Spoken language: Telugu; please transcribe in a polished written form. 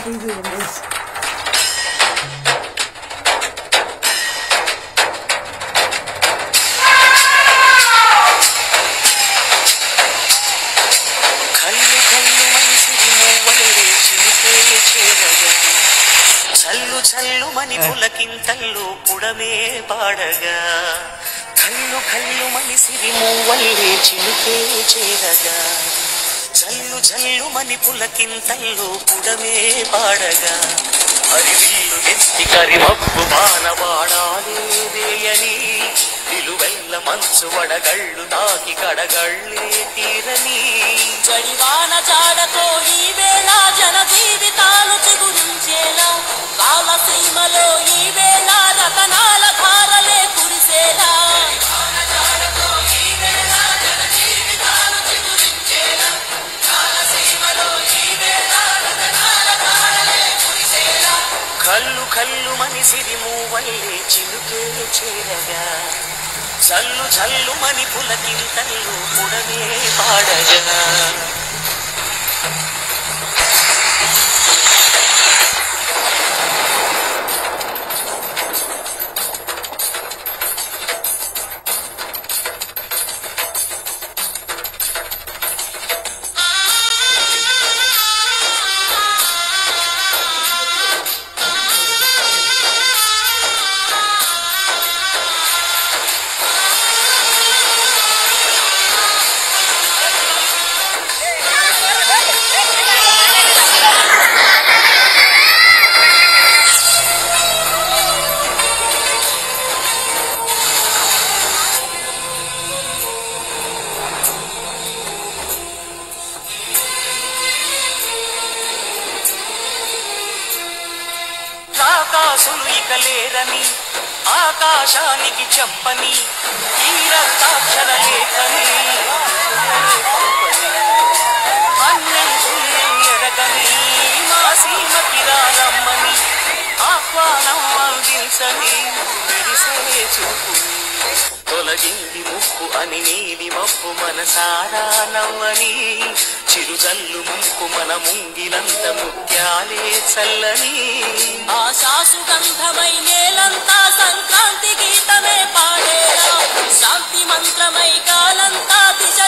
చల్లు చల్లు మని పులకింతల్లు పుడమే పాడగా కళ్ళు కళ్ళు మని సిరిమూవల్లే చిలుకే చేరగా జల్లు జల్లు మని పులకింతల్లు పుడమే పాడగా హరివిల్లు ఎత్తి కరిమప్పు మానవాడాలేదేయని నిలువెల్ల మంచు వడగళ్ళు తాకి కడగళ్ళే తీరని జడివాన జాడతో ఈ వేళ జన జీవితాలు చిగురించేలా కాలసీమలో ఈ వేళ రతనాల ధారలే కురిసేలా కళ్ళు కళ్ళు మని సిరిమూవల్లే చిలుకే చేరగా చల్లు చల్లు మని పులకింతల్లు పుడమే పాడగా ఆకాశులు ఇక లేరని ఆకాశానికి చెప్పని తీరక్షర లేఖని అన్నం పుణ్యం ఎరగని మా సీమకి రమ్మని ఆహ్వానం అందించని మెరిసే చూపుని తొలగింది ముప్పు అని నీలి మప్పు మనసారా నవ్వని చిరుజల్లు ముంపు మన ముంగిలంత ముత్యాలే చల్లని ఆశాసుగంధమై నేలంతా సంక్రాంతి గీతమే పాడేరా శాంతి మంత్రమై కాలంతా దిశ